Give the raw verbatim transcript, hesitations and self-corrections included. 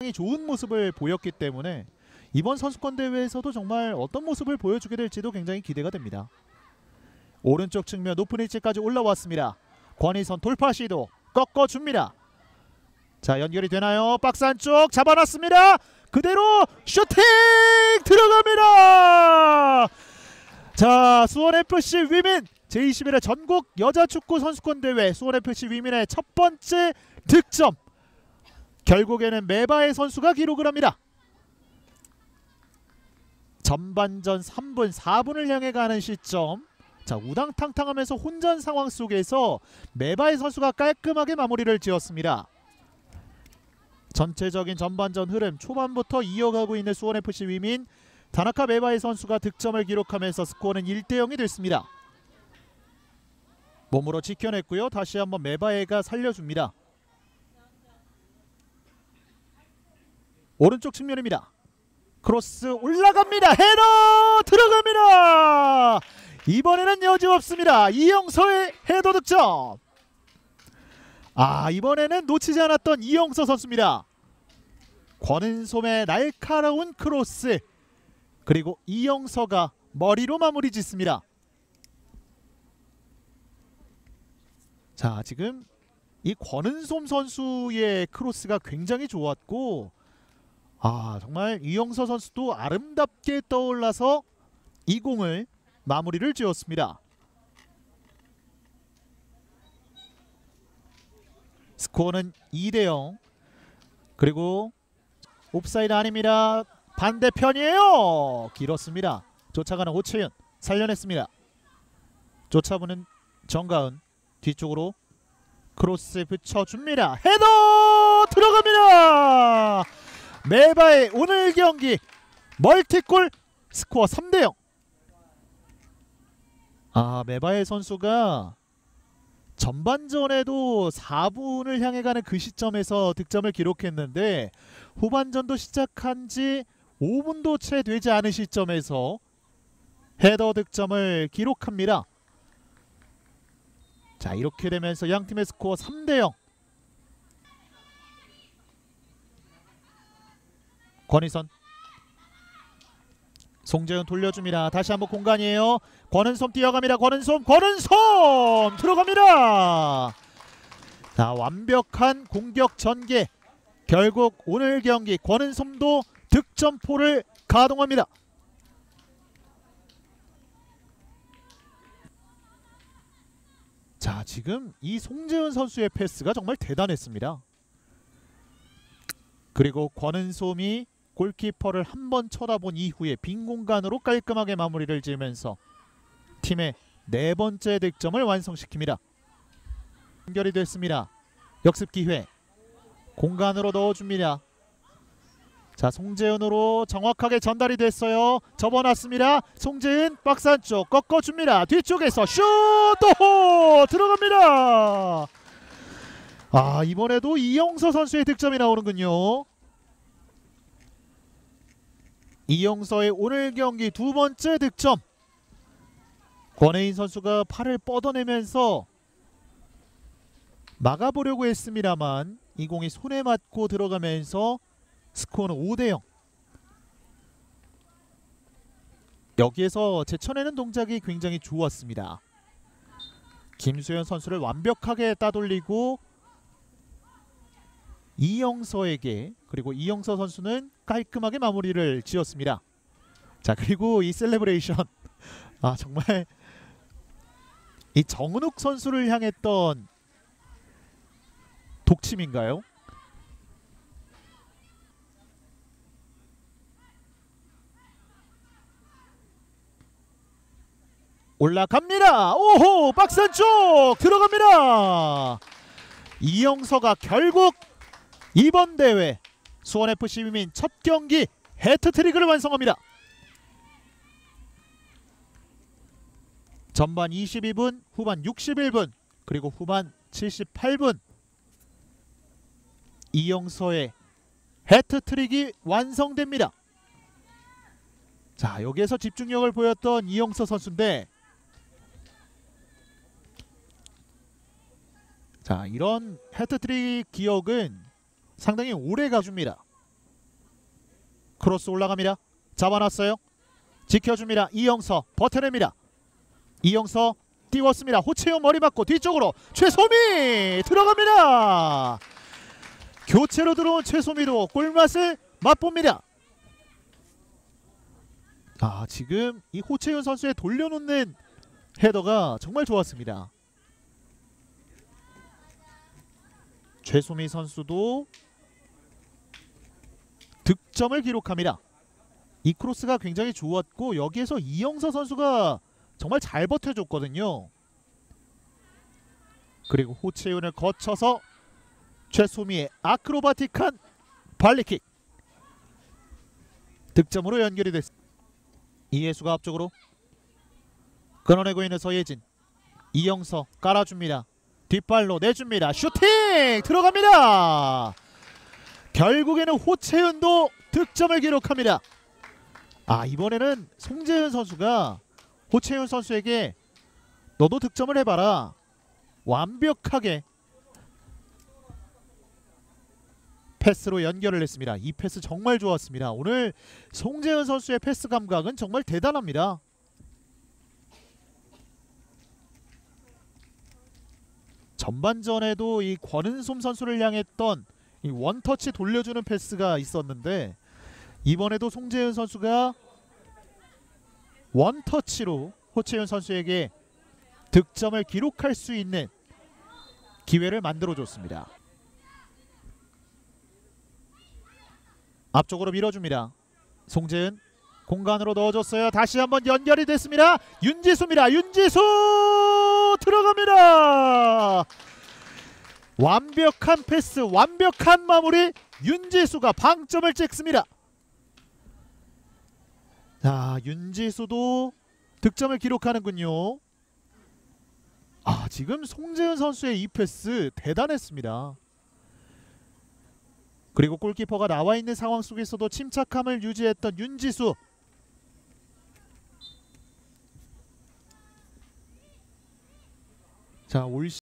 좋은 모습을 보였기 때문에 이번 선수권 대회에서도 정말 어떤 모습을 보여주게 될지도 굉장히 기대가 됩니다. 오른쪽 측면 높은 위치까지 올라왔습니다. 권희선 돌파 시도 꺾어줍니다. 자, 연결이 되나요? 박스 안쪽 잡아놨습니다. 그대로 슈팅 들어갑니다. 자, 수원에프씨 위민 제이십일 회 전국 여자축구 선수권 대회 수원에프씨 위민의 첫 번째 득점. 결국에는 메바의 선수가 기록을 합니다. 전반전 삼 분 사 분을 향해 가는 시점. 자, 우당탕탕하면서 혼전 상황 속에서 메바의 선수가 깔끔하게 마무리를 지었습니다. 전체적인 전반전 흐름 초반부터 이어가고 있는 수원에프씨 위민. 다나카 메바의 선수가 득점을 기록하면서 스코어는 일 대 영이 됐습니다. 몸으로 지켜냈고요. 다시 한번 메바에가 살려줍니다. 오른쪽 측면입니다. 크로스 올라갑니다. 헤더 들어갑니다. 이번에는 여지없습니다. 이영서의 헤더 득점. 아, 이번에는 놓치지 않았던 이영서 선수입니다. 권은솜의 날카로운 크로스, 그리고 이영서가 머리로 마무리 짓습니다. 자, 지금 이 권은솜 선수의 크로스가 굉장히 좋았고, 아, 정말 이영서 선수도 아름답게 떠올라서 이 공을 마무리를 지었습니다. 스코어는 이 대 영. 그리고 옵사이드 아닙니다. 반대편이에요. 길었습니다. 쫓아가는 오채윤 살려냈습니다. 쫓아보는 정가은 뒤쪽으로 크로스 붙여줍니다. 헤더 들어갑니다. 메바의 오늘 경기 멀티골. 스코어 삼 대 영. 아, 메바의 선수가 전반전에도 사 분을 향해 가는 그 시점에서 득점을 기록했는데 후반전도 시작한 지 오 분도 채 되지 않은 시점에서 헤더 득점을 기록합니다. 자, 이렇게 되면서 양팀의 스코어 삼 대 영. 권희선, 송재훈 돌려줍니다. 다시 한번 공간이에요. 권은솜 뛰어갑니다. 권은솜, 권은솜 들어갑니다. 자, 완벽한 공격 전개. 결국 오늘 경기 권은솜도 득점포를 가동합니다. 자, 지금 이 송재훈 선수의 패스가 정말 대단했습니다. 그리고 권은솜이 골키퍼를 한 번 쳐다본 이후에 빈 공간으로 깔끔하게 마무리를 지으면서 팀의 네 번째 득점을 완성시킵니다. 연결이 됐습니다. 역습 기회. 공간으로 넣어줍니다. 자, 송재은으로 정확하게 전달이 됐어요. 접어놨습니다. 송재은 박스 안쪽 꺾어줍니다. 뒤쪽에서 슛! 또 들어갑니다. 아, 이번에도 이영서 선수의 득점이 나오는군요. 이영서의 오늘 경기 두 번째 득점. 권혜인 선수가 팔을 뻗어내면서 막아보려고 했습니다만 이 공이 손에 맞고 들어가면서 스코어는 오 대 영. 여기에서 제쳐내는 동작이 굉장히 좋았습니다. 김수현 선수를 완벽하게 따돌리고 이영서에게, 그리고 이영서 선수는 깔끔하게 마무리를 지었습니다. 자, 그리고 이 셀레브레이션, 아, 정말 이 정은욱 선수를 향했던 독침인가요? 올라갑니다. 오호, 박스 안쪽 들어갑니다. 이영서가 결국 이번 대회 수원에프씨 위민 첫 경기 해트트릭을 완성합니다. 전반 이십이 분, 후반 육십일 분, 그리고 후반 칠십팔 분 이영서의 해트트릭이 완성됩니다. 자, 여기에서 집중력을 보였던 이영서 선수인데, 자, 이런 해트트릭 기억은 상당히 오래 가줍니다. 크로스 올라갑니다. 잡아놨어요. 지켜줍니다. 이영서 버텨냅니다. 이영서 띄웠습니다. 호채윤 머리 맞고 뒤쪽으로 최소미 들어갑니다. 교체로 들어온 최소미도 골맛을 맛봅니다. 아, 지금 이 호채윤 선수의 돌려놓는 헤더가 정말 좋았습니다. 최소미 선수도 득점을 기록합니다. 이 크로스가 굉장히 좋았고 여기에서 이영서 선수가 정말 잘 버텨줬거든요. 그리고 호채윤을 거쳐서 최소미의 아크로바틱한 발리킥 득점으로 연결이 됐습니다. 이예수가 앞쪽으로 끊어내고 있는 서예진. 이영서 깔아줍니다. 뒷발로 내줍니다. 슈팅 들어갑니다. 결국에는 호채윤도 득점을 기록합니다. 아, 이번에는 송재은 선수가 호채윤 선수에게 너도 득점을 해봐라 완벽하게 패스로 연결을 했습니다. 이 패스 정말 좋았습니다. 오늘 송재은 선수의 패스 감각은 정말 대단합니다. 전반전에도 이 권은솜 선수를 향했던 이 원터치 돌려주는 패스가 있었는데 이번에도 송재은 선수가 원터치로 호채윤 선수에게 득점을 기록할 수 있는 기회를 만들어줬습니다. 앞쪽으로 밀어줍니다. 송재은 공간으로 넣어줬어요. 다시 한번 연결이 됐습니다. 윤지수입니다. 윤지수 들어갑니다. 완벽한 패스, 완벽한 마무리. 윤지수가 방점을 찍습니다. 자, 윤지수도 득점을 기록하는군요. 아, 지금 송재은 선수의 이 패스 대단했습니다. 그리고 골키퍼가 나와 있는 상황 속에서도 침착함을 유지했던 윤지수. 자, 올